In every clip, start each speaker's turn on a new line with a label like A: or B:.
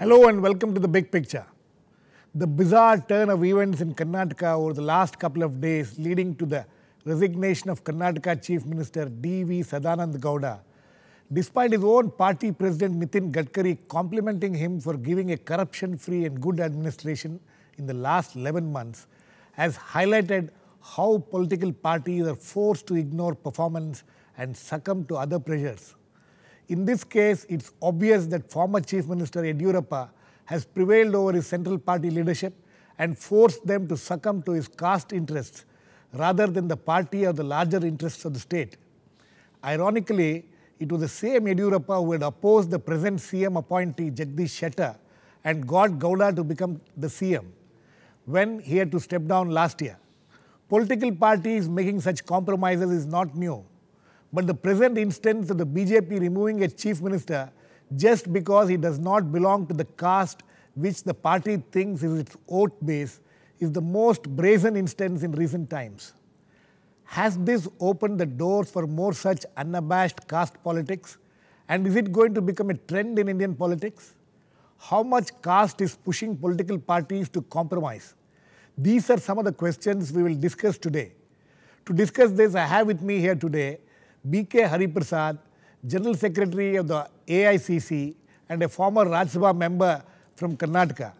A: Hello and welcome to the big picture. The bizarre turn of events in Karnataka over the last couple of days leading to the resignation of Karnataka Chief Minister D.V. Sadanand Gowda, despite his own party president Nitin Gadkari complimenting him for giving a corruption-free and good administration in the last 11 months, has highlighted how political parties are forced to ignore performance and succumb to other pressures. In this case, it's obvious that former Chief Minister Yediyurappa has prevailed over his central party leadership and forced them to succumb to his caste interests rather than the party or the larger interests of the state. Ironically, it was the same Yediyurappa who had opposed the present CM appointee Jagdish Shettar and got Gowda to become the CM when he had to step down last year. Political parties making such compromises is not new. But the present instance of the BJP removing a chief minister just because he does not belong to the caste which the party thinks is its vote base is the most brazen instance in recent times. Has this opened the doors for more such unabashed caste politics? And is it going to become a trend in Indian politics? How much caste is pushing political parties to compromise? These are some of the questions we will discuss today. To discuss this, I have with me here today B.K. Hariprasad, General Secretary of the AICC and a former Rajya Sabha member from Karnataka.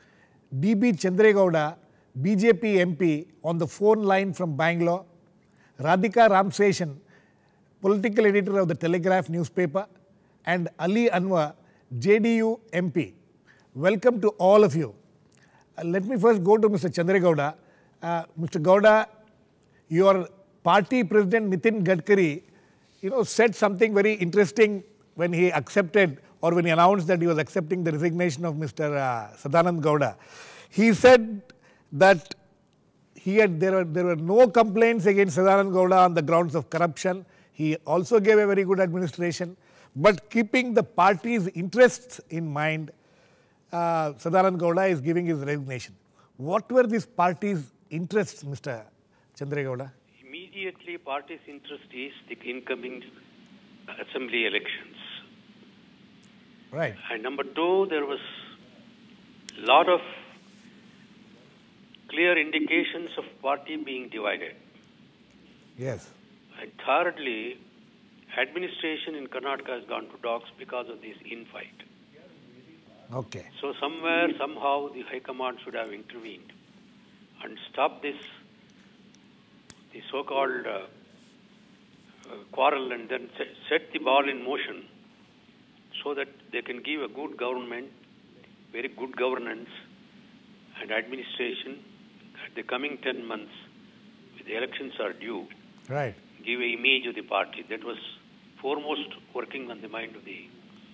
A: D.B. Chandregowda, BJP MP on the phone line from Bangalore. Radhika Ramseshan, political editor of the Telegraph newspaper. And Ali Anwar, JDU MP. Welcome to all of you. Let me first go to Mr. Chandregowda. Mr. Gowda, your party president Nitin Gadkari said something very interesting when he accepted or when he announced that he was accepting the resignation of Mr. Sadanand Gowda. He said that there were no complaints against Sadanand Gowda on the grounds of corruption. He also gave a very good administration. But keeping the party's interests in mind, Sadanand Gowda is giving his resignation. What were these party's interests, Mr. Chandregowda?
B: Immediately, party's interest is the incoming assembly elections.
A: Right.
B: And number two, there was a lot of clear indications of party being divided.
A: Yes.
B: And thirdly, administration in Karnataka has gone to dogs because of this infight.
A: Okay.
B: So somewhere, somehow, the High Command should have intervened and stopped this the so-called quarrel and then set the ball in motion so that they can give a good government, very good governance and administration at the coming 10 months, when the elections are due,
A: right,
B: give an image of the party. That was foremost working on the mind of the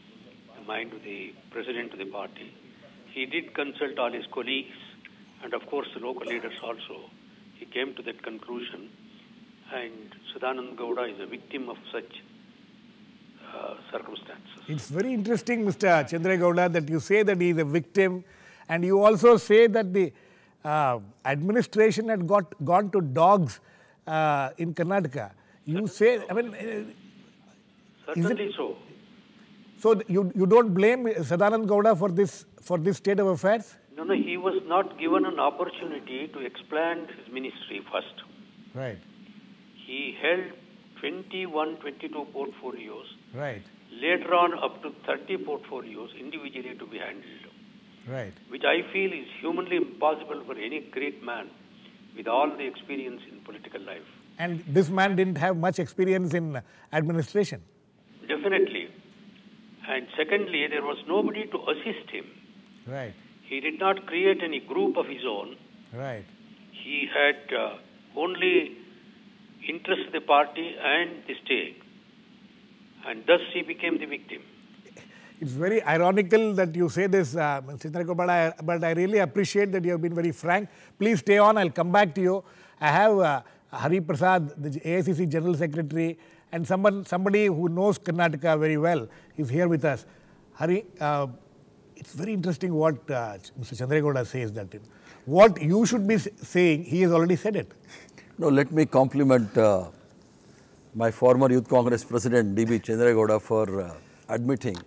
B: president of the party. He did consult all his colleagues and of course the local leaders also. He came to that conclusion, and Sadanand Gowda is a victim of such circumstances.
A: It's very interesting, Mr. Chandregowda, that you say that he is a victim, and you also say that the administration had gone to dogs in Karnataka. You say, I mean,
B: certainly so.
A: So you don't blame Sadanand Gowda for this state of affairs?
B: No, he was not given an opportunity to expand his ministry first.
A: Right.
B: He held 21, 22 portfolios.
A: Right.
B: Later on, up to 30 portfolios individually to be handled.
A: Right.
B: Which I feel is humanly impossible for any great man with all the experience in political life.
A: And this man didn't have much experience in administration.
B: Definitely. And secondly, there was nobody to assist him.
A: Right.
B: He did not create any group of his own.
A: Right.
B: He had only interest the party and the state. And thus he became the victim.
A: It's very ironical that you say this, Mr. Chandregowda, but I really appreciate that you have been very frank. Please stay on, I'll come back to you. I have Hariprasad, the AICC General Secretary, and somebody who knows Karnataka very well is here with us. Hari, it's very interesting what Mr. Chandregowda says, that what you should be saying, he has already said it.
C: No, let me compliment my former Youth Congress President D.B. Chandregowda for admitting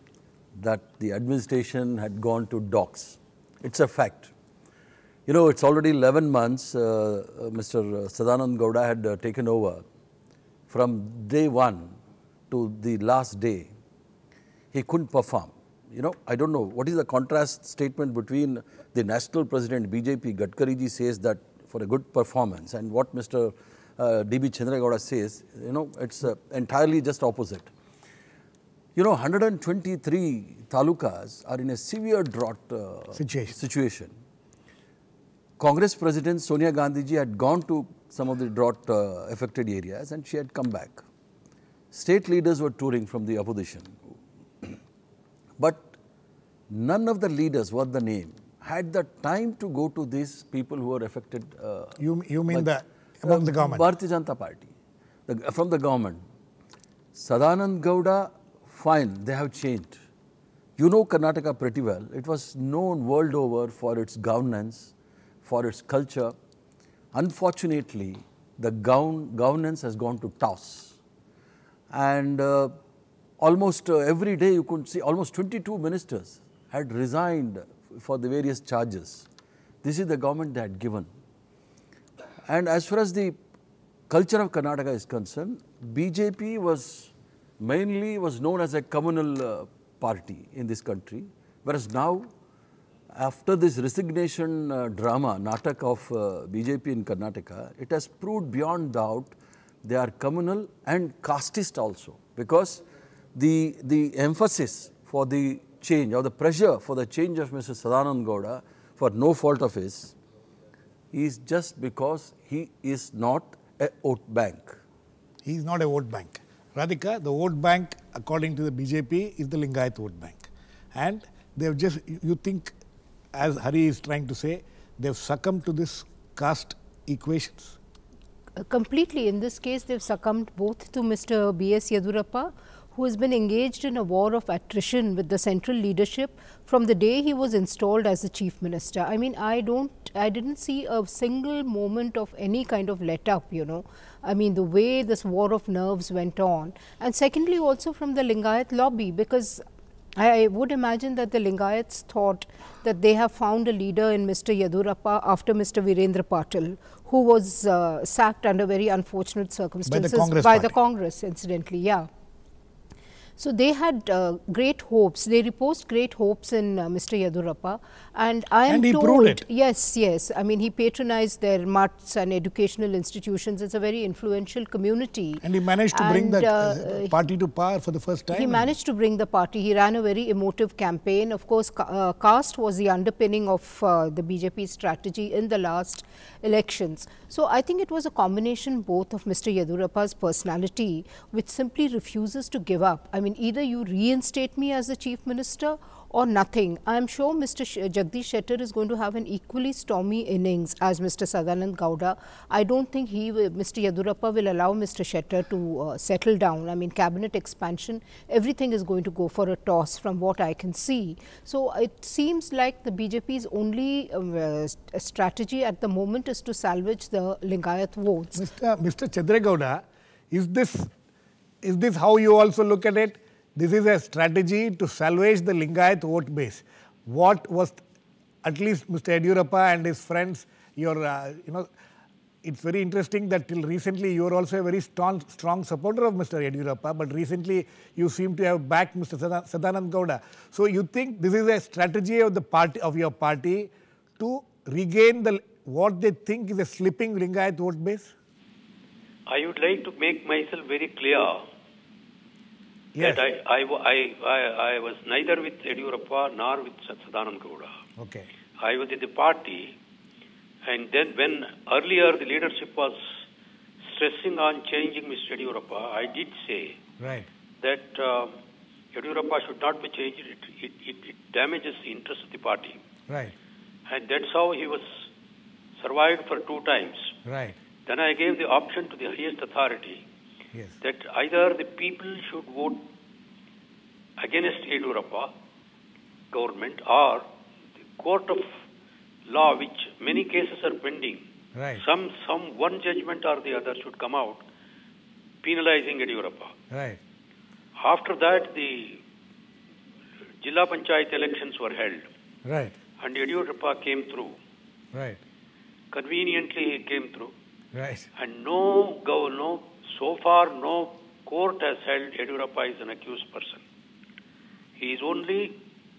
C: that the administration had gone to docks. It's a fact. You know, it's already 11 months Mr. Sadanand Gowda had taken over. From day one to the last day, he couldn't perform. You know, I don't know, what is the contrast statement between the national president, BJP, Gadkari ji says that for a good performance, and what Mr. D.B. Chandragowda says, you know, it's entirely just opposite. You know, 123 talukas are in a severe drought situation. Congress President Sonia Gandhi ji had gone to some of the drought affected areas and she had come back. State leaders were touring from the opposition. But none of the leaders, what the name, had the time to go to these people who were affected.
A: You mean among the government?
C: Bharatiya Janata Party, from the government. Sadanand Gowda, fine, they have changed. You know Karnataka pretty well. It was known world over for its governance, for its culture. Unfortunately, the governance has gone to toss. And almost every day you could see almost 22 ministers had resigned for the various charges. This is the government they had given. And as far as the culture of Karnataka is concerned, BJP was known as a communal party in this country, whereas now, after this resignation drama, natak of BJP in Karnataka, it has proved beyond doubt they are communal and casteist also, because the emphasis for the change or the pressure for the change of Mr. Sadanand Gowda for no fault of his is just because he is not a vote bank.
A: He is not a vote bank. Radhika, the vote bank, according to the BJP, is the Lingayat vote bank. And they have just, you think, as Hari is trying to say, they have succumbed to this caste equations?
D: Completely. In this case, they have succumbed both to Mr. B.S. Yedurappa, who has been engaged in a war of attrition with the central leadership from the day he was installed as the chief minister. I mean, I didn't see a single moment of any kind of let up, you know. I mean, the way this war of nerves went on. And secondly, also from the Lingayat lobby, because I would imagine that the Lingayats thought that they have found a leader in Mr. Yedurappa after Mr. Virendra Patil, who was sacked under very unfortunate circumstances by the Congress, incidentally, yeah. So they had great hopes. They reposed great hopes in Mr. Yedurappa, and I am
A: he
D: told,
A: proved it.
D: Yes. I mean, he patronized their mutts and educational institutions. It's a very influential community.
A: And he managed to bring the party to power for the first time.
D: He managed to bring the party. He ran a very emotive campaign. Of course, caste was the underpinning of the BJP strategy in the last elections. So I think it was a combination both of Mr. Yedurappa's personality, which simply refuses to give up. I mean, either you reinstate me as the chief minister or nothing. I am sure Mr. Jagdish Shettar is going to have an equally stormy innings as Mr. Sadanand Gowda. I don't think Mr. Yedurappa will allow Mr. Shettar to settle down. I mean, cabinet expansion, everything is going to go for a toss from what I can see. So it seems like the BJP's only strategy at the moment is to salvage the Lingayat votes.
A: Mr. Chandragowda, is this how you also look at it? This is a strategy to salvage the Lingayat vote base. What was, at least Mr. Yedurappa and his friends, you know, it's very interesting that till recently you were also a very strong supporter of Mr. Yedurappa, but recently you seem to have backed Mr. Sadanand Gowda. So you think this is a strategy of the party, of your party, to regain what they think is a slipping Lingayat vote base?
B: I would like to make myself very clear.
A: Yes.
B: That I was neither with Yedurappa nor with Sadanand Gowda.
A: Okay.
B: I was in the party, and then when earlier the leadership was stressing on changing Mr. Yedurappa, I did say that Yedurappa should not be changed. It damages the interest of the party.
A: Right.
B: And that's how he was survived for 2 times.
A: Right.
B: Then I gave the option to the highest authority.
A: Yes.
B: That either the people should vote against Yedurappa government, or the court of law, which many cases are pending.
A: Right.
B: One judgment or the other should come out penalizing Yedurappa.
A: Right.
B: After that, the Jilla Panchayat elections were held.
A: Right.
B: And Yediyurappa came through.
A: Right.
B: Conveniently he came through.
A: Right.
B: And so far no court has held Yediyurappa as an accused person. He is only,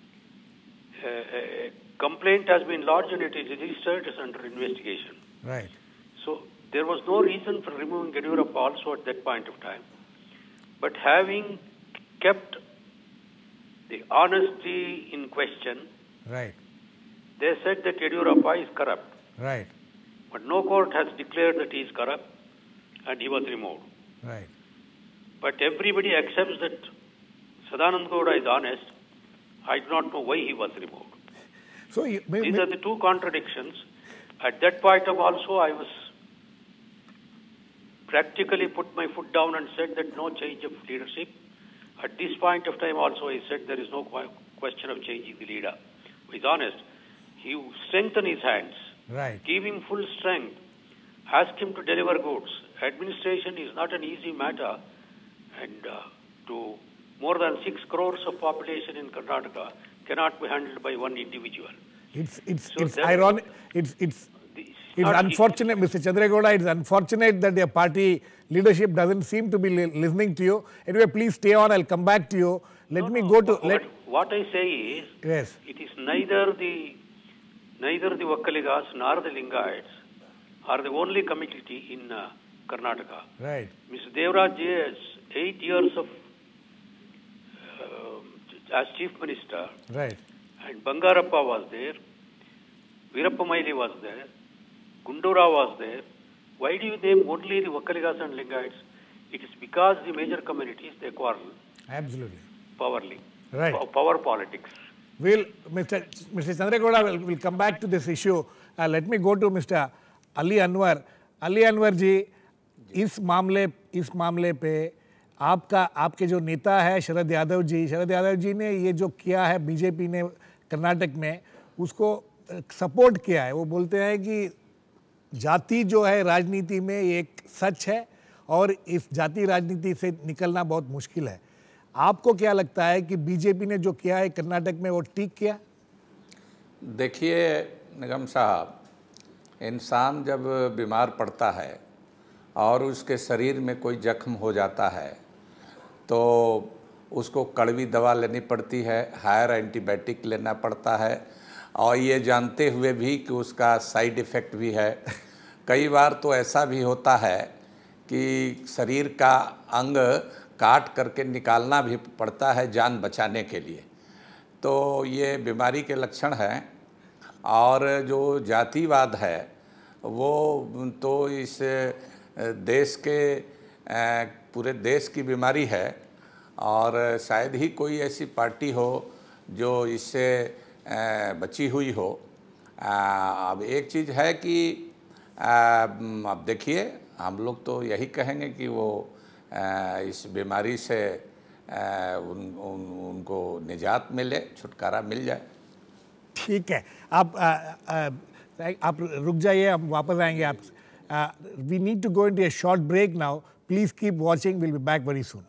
B: a complaint has been lodged and it is registered as under investigation.
A: Right.
B: So there was no reason for removing Yediyurappa also at that point of time. But having kept the honesty in question,
A: Right.
B: they said that Yediyurappa is corrupt.
A: Right.
B: But no court has declared that he is corrupt and he was removed.
A: Right.
B: But everybody accepts that Sadanand Gowda is honest. I do not know why he was removed.
A: So
B: These are the two contradictions. At that point of also, I was practically put my foot down and said that no change of leadership. At this point of time also, I said there is no question of changing the leader. Who is honest. He strengthened his hands.
A: Right.
B: Give him full strength. Ask him to deliver goods. Administration is not an easy matter. And to more than 6 crores of population in Karnataka cannot be handled by one individual.
A: It's ironic. It's unfortunate, Mr. Chandregowda. It's unfortunate that your party leadership doesn't seem to be listening to you. Anyway, please stay on. I'll come back to you.
B: What I say is,
A: yes,
B: it is neither the Vakkaligas nor the Lingayats are the only community in Karnataka.
A: Right.
B: Mr. Devraj has 8 years of as Chief Minister.
A: Right.
B: And Bangarappa was there, Veerappa Moily was there, Gundura was there. Why do you name only the Vakkaligas and Lingayats? It is because the major communities, they quarrel.
A: Absolutely.
B: Right. Power politics.
A: Mr. Chandregowda will come back to this issue. Let me go to Mr. Ali Anwar. Ali Anwar ji, इस मामले पे आपके जो नेता है शरद यादव जी ने ये जो किया है बीजेपी ने कर्नाटक में उसको सपोर्ट किया है। वो बोलते हैं कि जाति जो है राजनीति में एक सच है और इस जाति राजनीति से निकलना बहुत मुश्किल है। आपको क्या लगता है कि बीजेपी ने जो किया है कर्नाटक में वो ठीक किया?
E: देखिए निगम साहब, इंसान जब बीमार पड़ता है और उसके शरीर में कोई जख्म हो जाता है तो उसको कड़वी दवा लेनी पड़ती है, हायर एंटीबायोटिक लेना पड़ता है और ये जानते हुए भी कि उसका साइड इफ़ेक्ट भी है। कई बार तो ऐसा भी होता है कि शरीर का अंग काट करके निकालना भी पड़ता है जान बचाने के लिए। तो ये बीमारी के लक्षण हैं। और जो जातिवाद है वो तो इस देश के पूरे देश की बीमारी है और शायद ही कोई ऐसी पार्टी हो जो इससे बची हुई हो। अब एक चीज़ है कि अब देखिए हम लोग तो यही कहेंगे कि वो इस बीमारी से उनको निजात मिले, छुटकारा मिल जाए।
A: ठीक है, आप रुक जाइए, हम वापस आएंगे। आप we need to go into a short break now. Please keep watching, will be back very soon.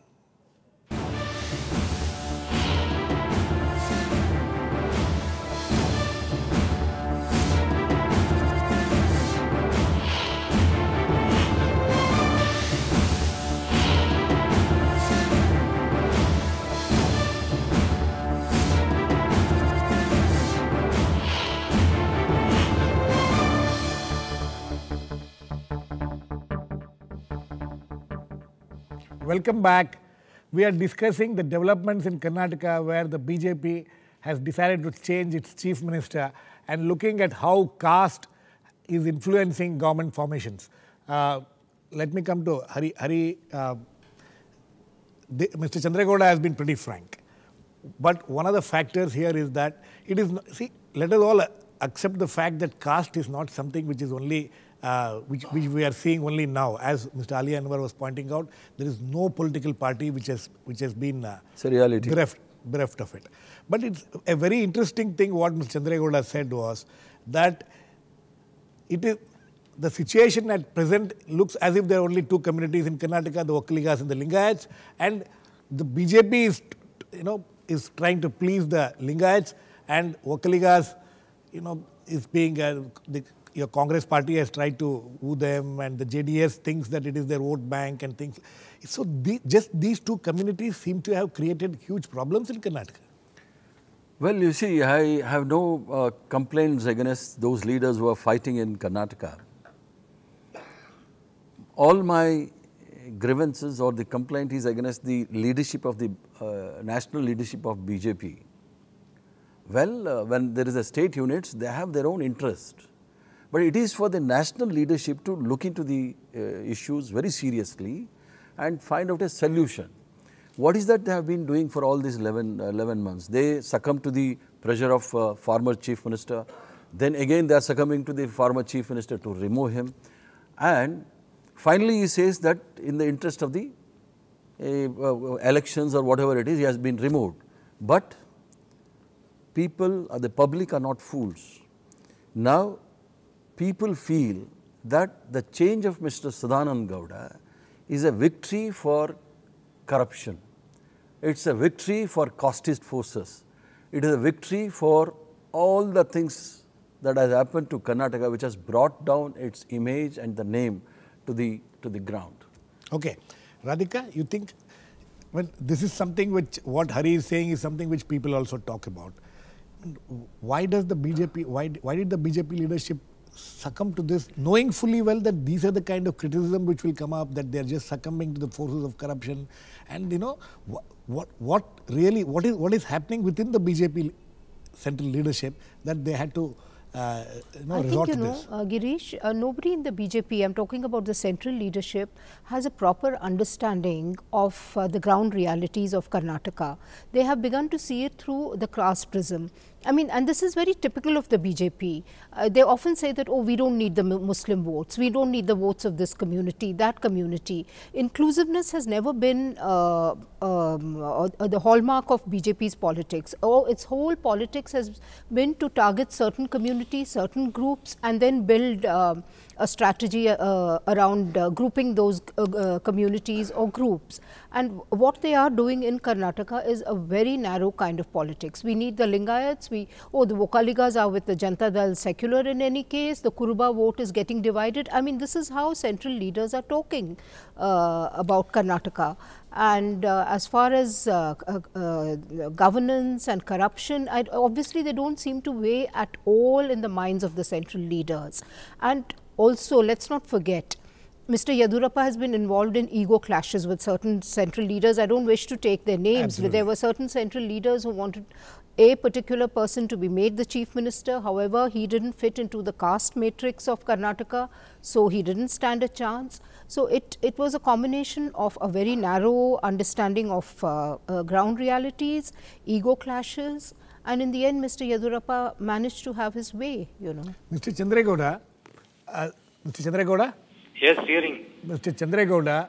A: Welcome back. We are discussing the developments in Karnataka where the BJP has decided to change its chief minister and looking at how caste is influencing government formations. Let me come to Hari. Mr. Chandregowda has been pretty frank. But one of the factors here is that it is, let us all accept the fact that caste is not something which is only which we are seeing only now. As Mr. Ali Anwar was pointing out, there is no political party which has been bereft of it. But it's a very interesting thing what Mr. Chandregowda said was that it is the situation at present looks as if there are only two communities in Karnataka, the Vakkaligas and the Lingayats, and the BJP is is trying to please the Lingayats, and Vokkaligas, is being your Congress party has tried to woo them, and the JDS thinks that it is their vote bank and things. So just these two communities seem to have created huge problems in Karnataka.
C: Well, you see, I have no complaints against those leaders who are fighting in Karnataka. All my grievances or the complaint is against the leadership of the national leadership of BJP. Well, when there is a state units, they have their own interest. But it is for the national leadership to look into the issues very seriously and find out a solution. What is that they have been doing for all these 11 months? They succumbed to the pressure of former chief minister. Then again they are succumbing to the former chief minister to remove him. And finally he says that in the interest of the elections or whatever it is, he has been removed. But people, the public are not fools. Now people feel that the change of Mr. Sadanand Gowda is a victory for corruption. It's a victory for casteist forces. It is a victory for all the things that has happened to Karnataka, which has brought down its image and the name to the ground.
A: Okay. Radhika, you think, well, this is something which, what Hari is saying is something which people also talk about. Why does the BJP, why did the BJP leadership succumb to this, knowing fully well that these are the kind of criticism which will come up, that they are just succumbing to the forces of corruption, and what is happening within the BJP central leadership that they had to resort to this?
D: Girish, nobody in the BJP, I'm talking about the central leadership, has a proper understanding of the ground realities of Karnataka. They have begun to see it through the caste prism. I mean, and this is very typical of the BJP. They often say that, oh, we don't need the Muslim votes, we don't need the votes of this community, that community. Inclusiveness has never been the hallmark of BJP's politics. Its whole politics has been to target certain communities, certain groups, and then build a strategy around grouping those communities or groups. And what they are doing in Karnataka is a very narrow kind of politics. We need the Lingayats, the Vokkaligas are with the Janata Dal secular in any case, the Kuruba vote is getting divided. I mean, this is how central leaders are talking about Karnataka. And as far as governance and corruption, obviously they don't seem to weigh at all in the minds of the central leaders. And also, let's not forget, Mr. Yediyurappa has been involved in ego clashes with certain central leaders. I don't wish to take their names. Absolutely. But there were certain central leaders who wanted a particular person to be made the chief minister. However, he didn't fit into the caste matrix of Karnataka, so he didn't stand a chance. So it was a combination of a very narrow understanding of ground realities, ego clashes, and in the end, Mr. Yediyurappa managed to have his way,
A: Mr. Chandregowda, Mr. Chandregowda?
B: Yes, hearing.
A: Mr. Chandregowda,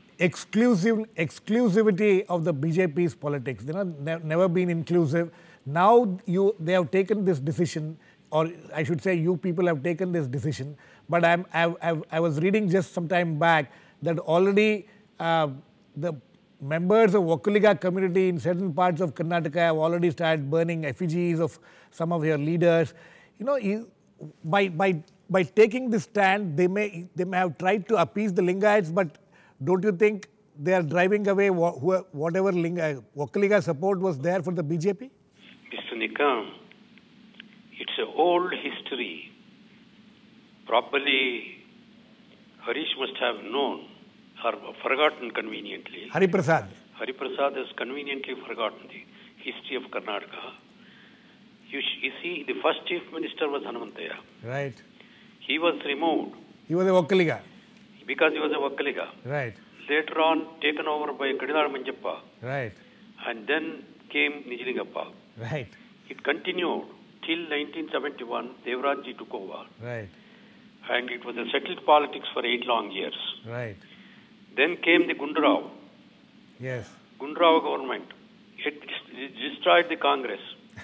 A: exclusivity of the BJP's politics, never been inclusive. Now they have taken this decision, or I should say you people have taken this decision, but I was reading just some time back that already the members of Vokkaliga community in certain parts of Karnataka have already started burning effigies of some of your leaders. By taking this stand, they may have tried to appease the Lingayats, but don't you think they are driving away whatever Vokkaliga support was there for the BJP?
B: Mr. Nikam, it's an old history. Probably Harish must have known or forgotten conveniently.
A: Hari Prasad.
B: Hari Prasad has conveniently forgotten the history of Karnataka. You see, the first chief minister was Hanumanthaya.
A: Right.
B: He was removed.
A: He was a Vokkaliga.
B: Because he was a Vokkaliga.
A: Right.
B: Later on, taken over by Kadidar Manjappa.
A: Right.
B: And then came Nijlingappa.
A: Right.
B: It continued till 1971, Devarajji took over.
A: Right.
B: And it was a settled politics for 8 long years.
A: Right.
B: Then came the Gundarao.
A: Yes.
B: Gundarao government. It destroyed the Congress.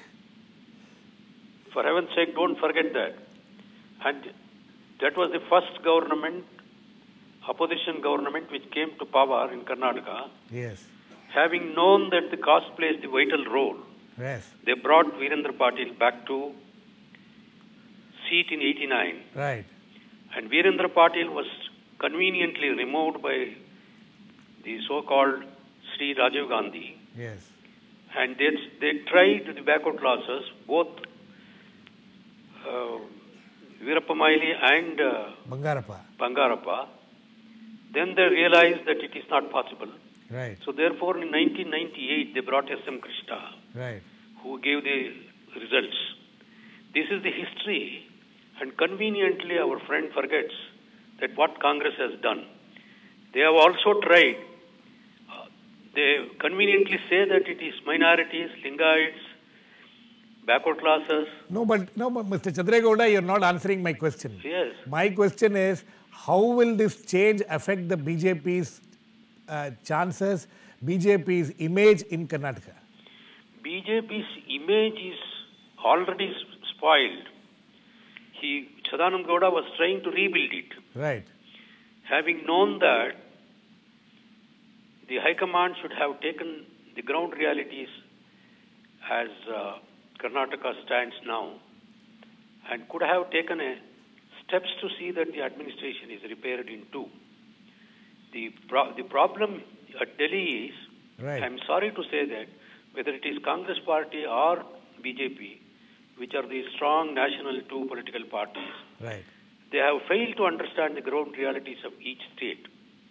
B: For heaven's sake, don't forget that. And that was the first government, opposition government, which came to power in Karnataka.
A: Yes.
B: having known that the caste plays the vital role,
A: Yes.
B: they brought Virendra Patil back to seat in 89.
A: Right.
B: And Virendra Patil was conveniently removed by the so-called Sri Rajiv Gandhi.
A: Yes.
B: And they tried the backward classes, both Veerappa Moily and
A: Bangarappa.
B: Bangarappa. Then they realized that it is not possible.
A: Right.
B: So therefore, in 1998, they brought S.M. Krishna,
A: Right.
B: who gave the results. This is the history, and conveniently our friend forgets that what Congress has done. They have also tried. They conveniently say that it is minorities, Lingaites, backward classes.
A: No, but Mr. Chandregowda, you're not answering my question.
B: Yes.
A: My question is, how will this change affect the BJP's chances, BJP's image in Karnataka?
B: BJP's image is already spoiled. Sadanand Gowda was trying to rebuild it.
A: Right.
B: Having known that, the High Command should have taken the ground realities as Karnataka stands now and could have taken steps to see that the administration is repaired in two. The problem at Delhi is,
A: Right.
B: I'm sorry to say that, whether it is Congress party or BJP, which are the strong national two political parties,
A: Right.
B: they have failed to understand the ground realities of each state.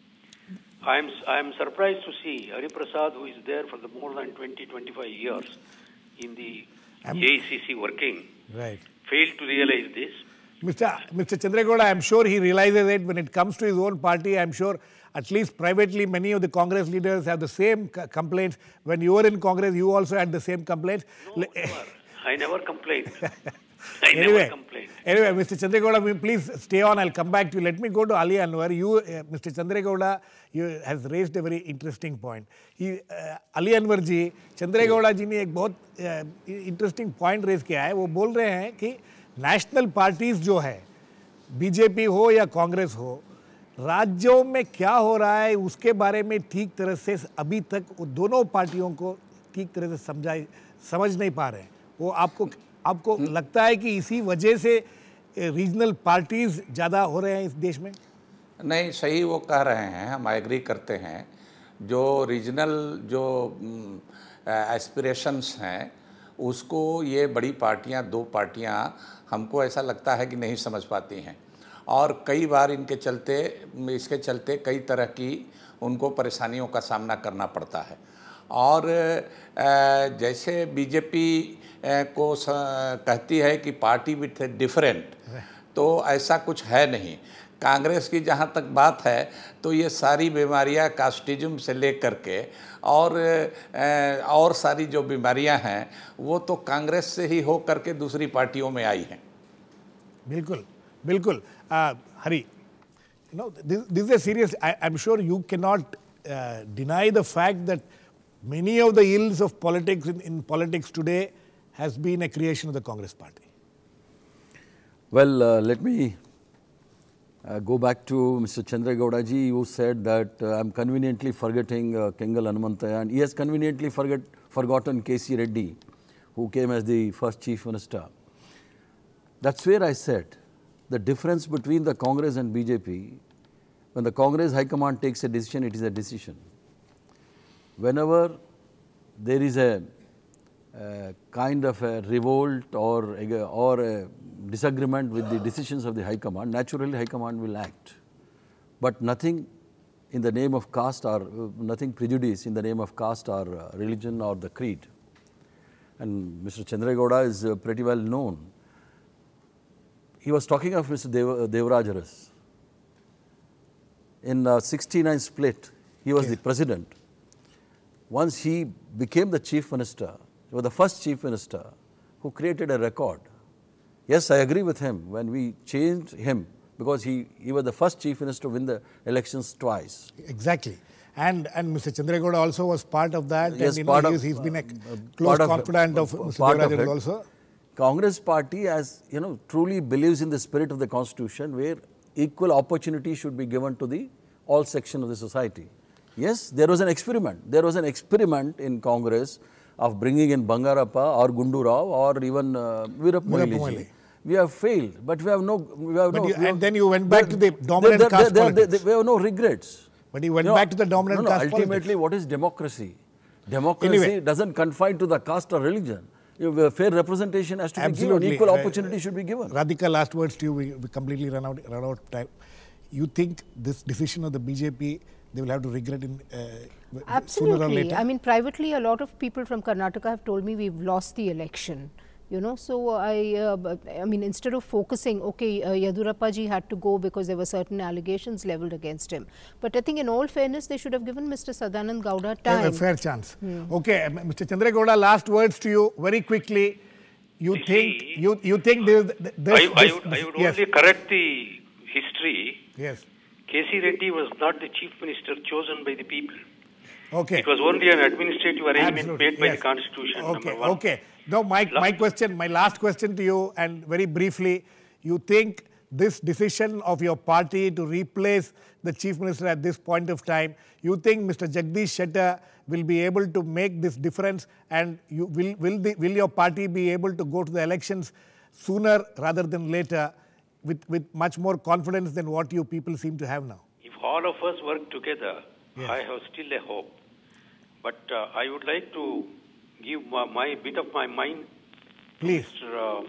B: I am surprised to see Hari Prasad, who is there for more than 20-25 years in the AICC working,
A: Right.
B: failed to realize this.
A: Mr. Chandregowda, I'm sure he realizes it when it comes to his own party. I'm sure at least privately many of the Congress leaders have the same complaints. When you were in Congress, you also had the same complaints.
B: No, never. I never complained.
A: Anyway,
B: never complained.
A: Anyway, Mr. Chandregowda, please stay on. I'll come back to you. Let me go to Ali Anwar. Mr. Chandregowda, has raised a very interesting point. Ali Anwar ji, Chandregowda ji ने एक बहुत interesting point raise किया है. वो बोल रहे हैं कि national parties जो है, BJP हो या कांग्रेस हो, राज्यों में क्या हो रहा है उसके बारे में ठीक तरह से अभी तक वो दोनों पार्टियों को ठीक तरह से समझ नहीं पा रहे हैं. वो आपको लगता है कि इसी वजह से रीजनल पार्टीज ज़्यादा हो रहे हैं इस देश में?
E: नहीं, सही वो कह रहे हैं, हम एग्री करते हैं. जो रीजनल जो एस्पिरेशंस हैं उसको ये बड़ी पार्टियां, दो पार्टियां, हमको ऐसा लगता है कि नहीं समझ पाती हैं और कई बार इसके चलते कई तरह की उनको परेशानियों का सामना करना पड़ता है. और जैसे बीजेपी को कहती है कि पार्टी विथ डिफरेंट, तो ऐसा कुछ है नहीं. कांग्रेस की जहाँ तक बात है तो ये सारी बीमारियाँ कास्टिज्म से लेकर के और सारी जो बीमारियाँ हैं वो तो कांग्रेस से ही हो करके दूसरी पार्टियों में आई हैं.
A: बिल्कुल बिल्कुल. Hari, this is a serious. I'm sure you cannot deny the fact that many of the ills of politics in politics today has been a creation of the Congress party.
C: Well, let me go back to Mr. Chandregowda ji, who said that I'm conveniently forgetting Kengal Hanumanthaya, and he has conveniently forgotten K.C. Reddy, who came as the first Chief Minister. That's where I said the difference between the Congress and BJP, when the Congress High Command takes a decision, it is a decision. Whenever there is a kind of a revolt or a disagreement with the decisions of the High Command, naturally High Command will act. But nothing in the name of caste or nothing prejudice in the name of caste or religion or the creed. And Mr. Chandregowda is pretty well known. He was talking of Mr. Devaraj Aras. In 69 split, he was the president. Once he became the chief minister, he was the first chief minister who created a record. Yes, I agree with him when we changed him because he was the first chief minister to win the elections twice.
A: Exactly. And Mr. Chandregowda also was part of that.
C: Yes,
A: and he's been a close confidant of Mr. Devaraj Aras also.
C: Congress party, as truly believes in the spirit of the constitution, where equal opportunity should be given to the all section of the society. Yes, there was an experiment. There was an experiment in Congress of bringing in Bangarappa or Gundu Rao or even Veerappa Moili. We have failed, but we have no.
A: And then you went back to the dominant caste politics.
C: We have no regrets.
A: But you went back to the dominant caste
C: ultimately,
A: politics.
C: what is democracy? Democracy doesn't confine to the caste or religion. Fair representation has to be given. Equal opportunity should be given.
A: Radhika, last words to you. We completely run out of time. You think this decision of the BJP, they will have to regret in
D: Absolutely.
A: sooner or later?
D: I mean, privately, a lot of people from Karnataka have told me we've lost the election. You know, so I mean, instead of focusing, okay, Yedurappa ji had to go because there were certain allegations leveled against him. But I think in all fairness, they should have given Mr. Sadanand Gowda time.
A: A fair chance. Okay, Mr. Chandregowda, last words to you very quickly. You think this?
B: I would only correct the history.
A: Yes.
B: K.C. Reddy was not the chief minister chosen by the people.
A: Okay.
B: It was only an administrative arrangement made by the Constitution.
A: Okay.
B: Number one.
A: Okay. Now, my last question to you, and very briefly, you think this decision of your party to replace the chief minister at this point of time, you think Mr. Jagdish Shettar will be able to make this difference, and will your party be able to go to the elections sooner rather than later with much more confidence than what you people seem to have now?
B: If all of us work together, I have still a hope. But I would like to give my bit of my mind
A: Please.
B: to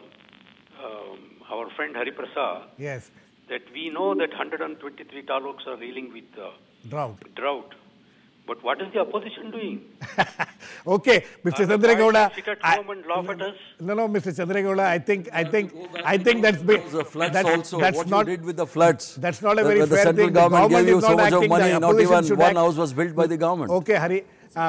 B: our friend Hari Prasad.
A: Yes.
B: That we know that 123 taluks are dealing with drought. But what is the opposition doing?
A: Okay, Mr. Chandregowda.
B: Sit at home and laugh at us.
A: No, Mr. Chandregowda. I think that's
C: the floods also. What you did with the floods?
A: That's not a very fair
C: thing. The central government gave you so much of money. Not even one house was built by the government.
A: Okay, Hari.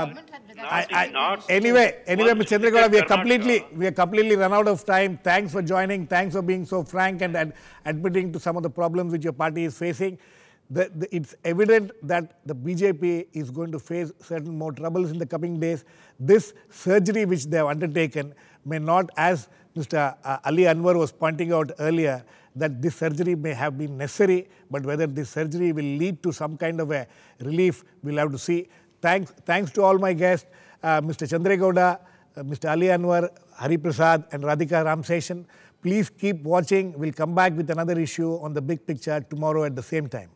A: Anyway, Mr. Chandregowda, we are completely run out of time. Thanks for joining. Thanks for being so frank and admitting to some of the problems which your party is facing. It's evident that the BJP is going to face certain more troubles in the coming days. This surgery which they have undertaken may not, as Mr. Ali Anwar was pointing out earlier, that this surgery may have been necessary, but whether this surgery will lead to some kind of a relief, we'll have to see. Thanks to all my guests, Mr. Chandregowda, Mr. Ali Anwar, Hari Prasad and Radhika Ramseshan. Please keep watching. We'll come back with another issue on The Big Picture tomorrow at the same time.